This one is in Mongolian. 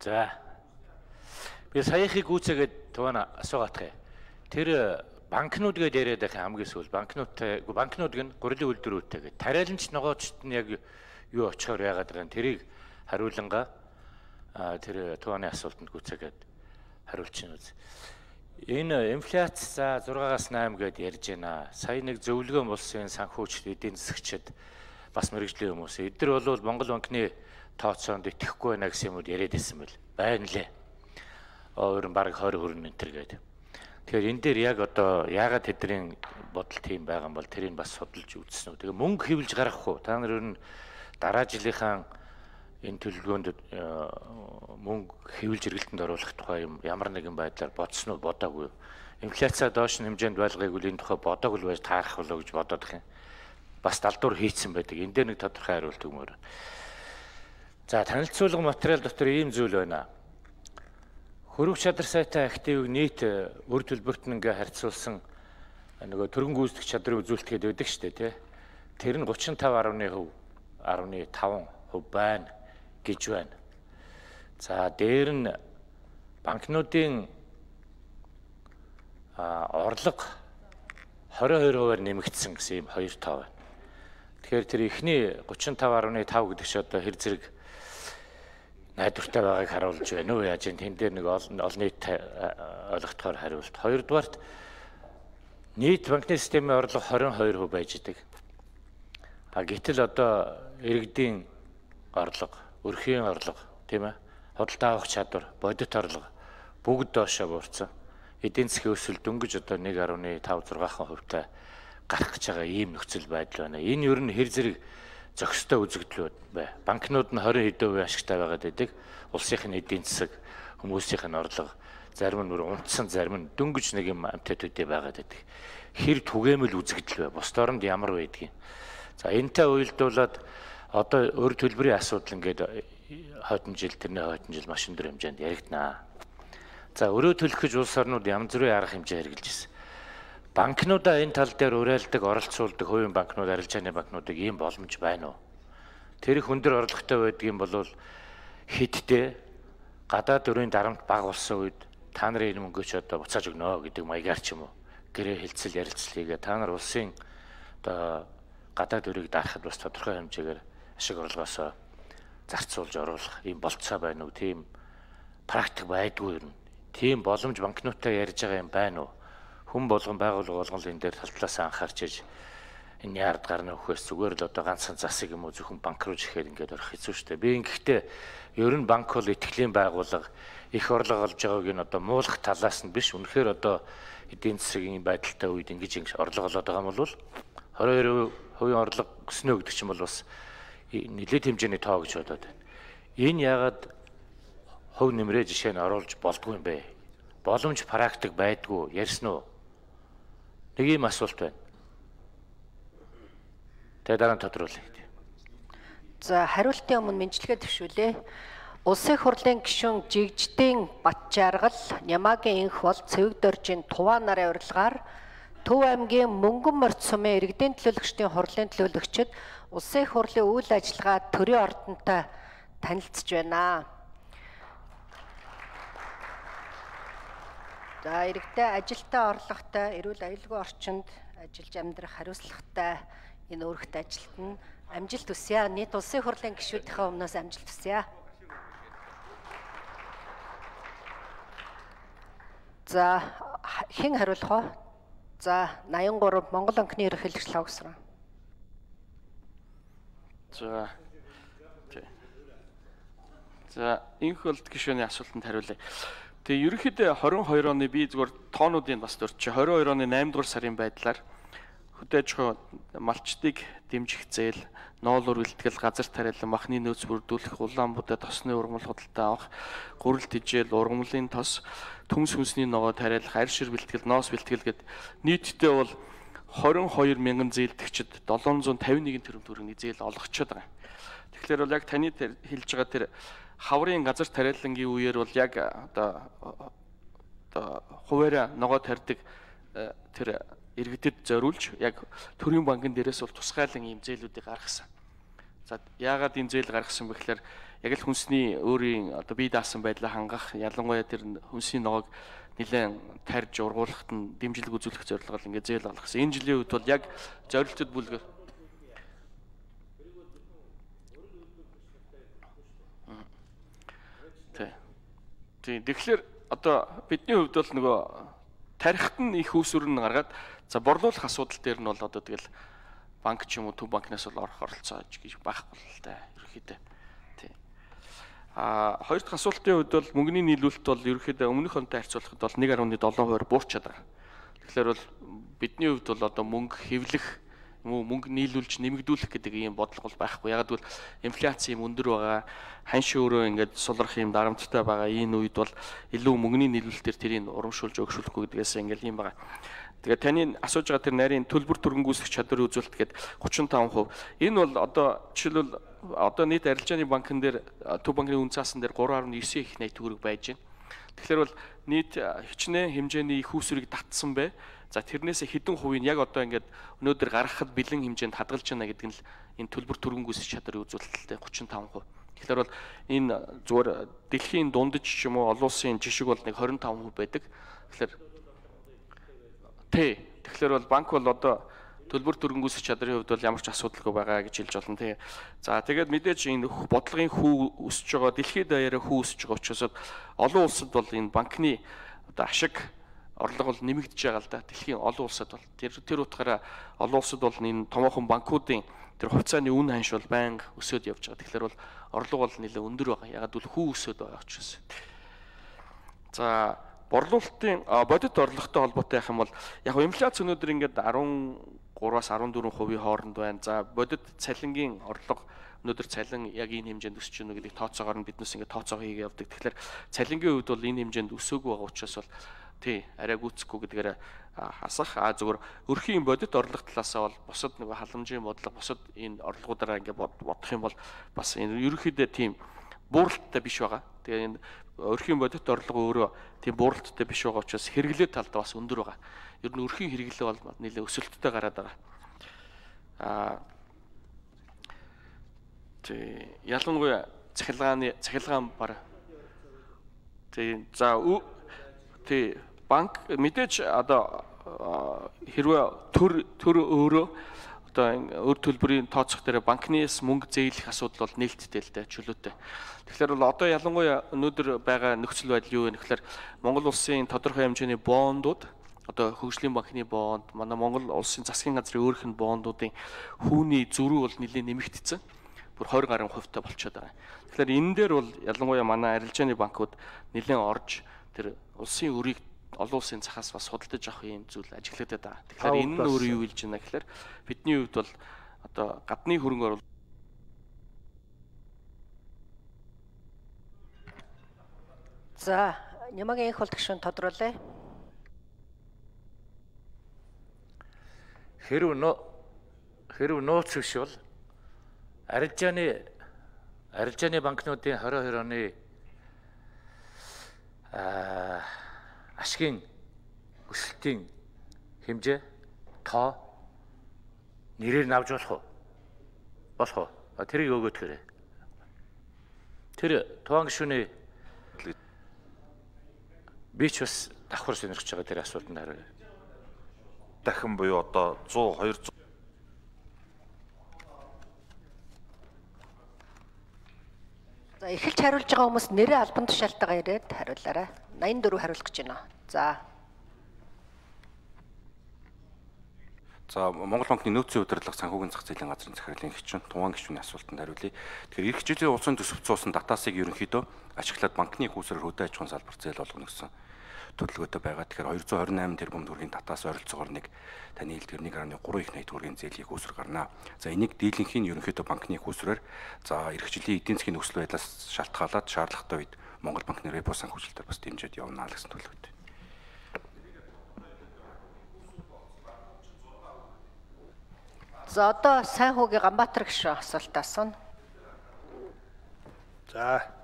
За. Би саяхыг гүйцээгээд тувана асуугаатах. Тэр банкнууд гээд яриад байх хамгийн сүүл банкнууд гэн гурилын үйлдвэрүүдтэй гээд тариаланч ногоочд нь яг юу очихоор яагаад байгаа юм тэрийг хариулангаа тэр туваны асуултанд гүйцээгээд хариулчихна үз. Энэ инфляц за 6-аас 8 гээд ярьж байна. Сая нэг зөвлөгөө болсон санхүүч эдийн засагчид бас мэрэгжлийн хүмүүс эдгээр бол Монгол банкны тооцоонд итгэхгүй байна гэсэн юмуд яриад байсан бэл байна лээ. Өөр баг 20 хүрнэ энэ төр гээд. Тэгэхээр энэ дээр яг одоо яагаад тэдний бодол тийм байгаа юм бол тэрийг бас судалж үзсэн үү. Тэгээ мөнгө хэвлж гаргах уу? Та нар ер нь дараа жилийнхаа энэ төлөвлөгөөнд мөнгө хэвлж эргэлтэнд оруулах тухай юм ямар нэгэн байдлаар бодсон уу бодоогүй. Инфляцаа доош нь хэмжээнд байлгахыг үл энэ тухай бодоогүй байж таарах болоо гэж бодоод их юм. Бас далдуур хийцэн байдаг. Энд дээр нэг тодорхой хариулт өгмөр. За танилцуулга материал дотор ийм зүйл байна. Хөрөг чадар сайтай активыг нийт үр төлбөрт нь ингээ харьцуулсан нөгөө төрөн гүйцэтгэх чадрыг үзүүлэлт гэдэг байдаг шүү дээ тий. Тэр нь 35.5% байна гэж байна. За дээр нь банкнуудын орлого 22%-аар нэмэгдсэн гэсэн юм хоёр тоо байна. Тэгэхээр тэр ихний 35.5 гэдэг чинь одоо хэр зэрэг найдвартай байгааг харуулж байна уу яаж энэ тэн дээр нэг олон нийт ойлгохоор хариулт. Хоёрдугаарт нийт банкны системийн орлого 22% байж идэг. Гэтэл одоо иргэдийн орлого, өрхийн орлого тийм ээ худалдаа авах чадвар, бодит орлого бүгд доошоо буурсан. Эдийн засгийн өсөлт дөнгөж одоо 1.5-6% гарах гэж байгаа ийм нөхцөл байдал байна. Энэ ер нь хэр зэрэг зохистой үзэгдэл бай. Банкнууд нь 20 хэдэн % ашигтай байгаад байдаг. Улсынх нь эдийн засаг, хүмүүсийнх нь орлого, зарим нь унтсан, зарим нь дөнгөж нэг юм амттай төдий байгаад байдаг. Хэр түгээмэл үзэгдэл бай. Бус дорнд ямар байдгийг. За энэтэй уялдуулаад одоо өр төлбөрийн асуудал ингээд хойдон жил маш өндөр хэмжээнд яригдана. За өрөө төлөх гэж улс орнууд янз бүрийн арга хэмжээ хэрэгжилж байна. Банкнуудаа энэ тал дээр уриалдаг, оролцуулдаг хувийн банкнууд, арилжааны банкнуудыг ийм боломж байна уу? Тэр их өндөр орлоготой байдгийн бол хэдтэй гадаад өрийн дарамт бага болсон үед та нарын энэ мөнгөч одоо буцааж өгнө гэдэг маягаар ч юм уу гэрээ хэлцэл ярилцлал хийгээ та нар улсын одоо гадаад өрийг даахад бас тодорхой хэмжээгээр ашиг орлогоосоо зарцуулж оруулах ийм болцоо байна уу? Тийм практик байдгүй юм. Тийм боломж банкнуудтай ярьж байгаа юм байна уу? Хүн болгон байгууллага болгон энэ дээр талтлаас анхаарч иж энэ ярд гарна өгөхөөс зүгээр л одоо ганцхан засаг юм уу зөвхөн банк руу ихээр ингээд орох хэцүү шүү дээ. Би ингэхдээ ер нь банк бол итгэлийн байгууллага их орлого олж байгааг нь одоо муулах талаас нь биш. Үнэхээр одоо эдийн засгийн байдалтай үед ингэж орлого олоод байгаа юм бол 22% орлого өснө гэдэг чинь бол бас нэлээд хэмжээний тоо гэж бодоод байна. Энэ яагаад хөв нэмрээ жишээ нь оруулж болдгүй юм бэ? Боломж практик байдгүй ярьсан уу? Нэг юм асуулт байна. Тэгээ дараа нь тодруулъя. За хариултын өмнө мэдлэгээ төвшүүлээ. Улсын хурлын гишүүн Жигждийн Батжаргал, Нямаагийн энх бол Цэвэг доржийн Туваа нарын урилгаар Төв аймгийн Мөнгөн морьт сумын иргэдийн төлөөлөгчдийн хурлын төлөөлөгчид улсын хурлын үйл ажиллагаа төрийн ордонтой танилцж байна. За иргэдэд ажилтаа орлоготой, эрүүл аюулгүй орчинд ажиллаж амьдрах хариуцлагатай энэ өргөт ажилд нь амжилт хүсье. Нийт улсын хурлын гишүүдийнхээ өмнөөс амжилт хүсье. За хэн хариулах вэ? За 83 Монгол банкны ерөнхийлөгч Лавгсран. За энх болд гишүүний асуултанд хариулъя. Тэгээ ерөнхийдөө 22 оны би зүгээр тоонуудыг бас дурдчих. 22 оны 8 дугаар сарын байдлаар хөдөө аж ахуй малчдыг дэмжих зээл, ноолуур бэлтгэл, газар тариалан, махны нөөц бүрдүүлэх, Улаанбуудад тосны ургамал худалдаа авах, гурил тижэл, ургамлын тос, төмс хүнсний ногоо тариалах, арь шир бэлтгэл, ноос бэлтгэл гэд нийтдээ бол 22 мянган зээлдэгчид 751 тэрбум төгрөгийн зээл олгочод байгаа. Тэгэхээр бол яг таны хэлж байгаа тэр хаврын газар тариалангийн үеэр бол яг одоо хуваараа ногоо тарьдаг тэр иргэдэд зориулж яг төрийн банкн дээрээс бол тусгайлан ийм зээлүүдийг гаргасан. За яагаад энэ зээл гаргасан бэ гэхээр яг л хүнсний өөрийн одоо бие даасан байдлаа хангах, ялангуяа тэр хүнсний ногоог нэлээд тарьж ургуулахад нь дэмжлэг үзүүлэх зорилгоор ингээд зээл гаргасан. Энэ жилийн үед бол яг зорилттой бүлгээр тэгэхээр одоо бидний хувьд бол нөгөө тарихт нь их үүсвэр нь гаргаад за борлуулах асуудал дээр нь бол одоо тэгэл банк ч юм уу төв банкнаас бол орох оролцоо гэж байхгүй л та ерөөхдөө. Тий. Хоёр дахь асуултын хувьд бол мөнгөний нийлүүлэлт бол ерөөхдөө өмнөх онтой харьцуулахад бол 1.7% буурчаад байгаа. Тэгэхээр бол бидний хувьд бол одоо мөнгө хэвлэх мөнгө нийлүүлж нэмэгдүүлэх гэдэг ийм бодлого бол байхгүй. Яг л инфляц юм өндөр байгаа. Ханш өөрөө ингээд сулрах юм дарамттай байгаа. Энэ үед бол илүү мөнгөний нийлүүлэлтээр тэрийг урамшуулж өгшүүлэхгүй гэдгээс ингээд юм байгаа. Тэгээд таны асууж байгаа тэр нарийн төлбөр түргэнгүйсэх чадварын үзүүлэлт гээд 35%. Энэ бол одоо жишээлбэл одоо нийт арилжааны банкн дээр төв банкны үн цаасан дээр 3.9 их найт төгрөг байж байна. Тэгэхээр бол нийт хичнээн хэмжээний их үүсвэрийг татсан бай. За тэрнээс хэдэн хувийг яг одоо ингээд өнөөдөр гаргахад бэлэн хэмжээнд хадгалж байна гэдэг нь энэ төлбөр түргэнгүйсэх чадрын үзүүлэлттэй 35%. Тэгэхээр бол энэ зүгээр дэлхийн дундаж ч юм уу олон улсын жишг бол нэг 25% байдаг. Тэгэхээр бол банк бол одоо төлбөр түргэнгүйсэх чадрын хувьд бол ямар ч асуудалгүй байгаа гэж хэлж болно тий. За тэгээд мэдээж энэ бодлогын хүү өсөж байгаа дэлхийд даяараа хүү өсөж байгаа учраас олон улсад бол энэ банкны одоо ашиг орлого бол нэмэгдэж байгаа л да. Дэлхийн олон улсад бол тэр утгаараа олон улсад бол энэ томоохон банкуудын тэр хувьцааны үн ханш бол байнга өсөд явж байгаа. Тэгэхээр бол орлого бол нэлээд өндөр байгаа. Ягаад гэвэл хүү өсөд байгаа учраас. За борлуулалтын бодит орлоготой холбоотой явах юм бол яг инфляц өнөөдөр ингээд 13-аас 14% хооронд байна. За бодит цалингийн орлого өнөөдөр цалин яг энэ хэмжээнд өсөж байна гэдгийг тооцоогоор нь биднээс ингээд тооцоо хийгээ явдаг. Тэгэхээр цалингийн хувьд бол энэ хэмжээнд өсөөгүй байгаа учраас бол арай гүцэхгүй гэдгээр хасах. Зүгээр өрхийн бодит орлого талаасаа бол бусад нэг халамжийн бодлого бусад энэ орлогуудаараа ингээд бодох юм бол бас энэ ерөнхийдөө тийм бууралттай биш байгаа. Тэгээ энэ өрхийн бодит орлого өөрөө тийм бууралттай биш байгаа учраас хэрэглээ талдаа бас өндөр байгаа. Ер нь өрхийн хэрэглээ бол нэлээд өсөлттэй гараад байгаа. Ялангуяа цахилгаан бараа. За банк мэдээж одоо хэрвээ төр өөрөө одоо өр төлбөрийн тооцох дээр банкнаас мөнгө зээлэх асуудал бол нээлттэй л дээ чөлөөтэй. Тэгэхээр бол одоо ялангуяа өнөөдөр байгаа нөхцөл байдал юу вэ гэхээр Монгол улсын тодорхой хэмжээний бондууд одоо хөгжлийн банкны бонд, манай Монгол улсын засгийн газрын өөрийнх нь бондуудын хүүний зөрүү бол нэлээд нэмэгдсэн. Бүр 20 гаруй хувьтай болчиход байгаа. Тэгэхээр энэ дээр бол ялангуяа манай арилжааны банкуд нэлээд орж тэр улсын өрийг олон улсын цахаас бас худалдаж авах юм зүйл ажиглагдаад байгаа. Тэгэхээр энэ нь өөрөө юу хэлж байна гэхээр бидний хувьд бол одоо гадны хөрөнгө оруулалт За Нямагийн их болтгошин тодруулъя. Хэрв нууц бишвэл арилжааны банкнуудын 22 оны ашигын өсөлтийн хэмжээ тоо нэрээр навж болох уу? Тэрийг өгөөд хэрэг. Тэр туван гишүүний би ч бас давхар сонирхож байгаа тэр асуултанд хариу. Дахин буюу одоо 100 200 За эхэлж хариулж байгаа хүмүүс нэрээ албан тушаалтайгаа ирээд хариулаарай. 84 хариулах гэж байна. За Монгол банкны нөөцийн удирдлага санхүүгийн зах зээлийн газрын захирлын гишүүн Туван гишүүний асуултанд хариулъя. Тэгэхээр эх жилийн улсын төсөв цуусан датасыг ерөнхийдөө ашиглаад банкны их үүсвэр хөдөө аж ахуйн салбар зээл болгоно гэсэн төлөвлөгөөтэй байгаа. Тэгэхээр 228 тэрбум төгрөгийн датаас ойролцоогоор нэг таны хэлдгээр 1.3 их найт төгрөгийн зээлийг үүсвэр гарнаа. За энийг дийлэнхийн ерөнхийдөө банкны их үүсвэрээр за эх жилийн эдийн засгийн нөхцөл байдлаас шалтгаалаад шаардлагатай үед Монгол банкны репо санхүүжилтээр бас дэмжиж явна гэсэн төлөвлөгөөтэй. За одоо сайн хүүгийн Ганбаатар гишүүн асуулт асууна. За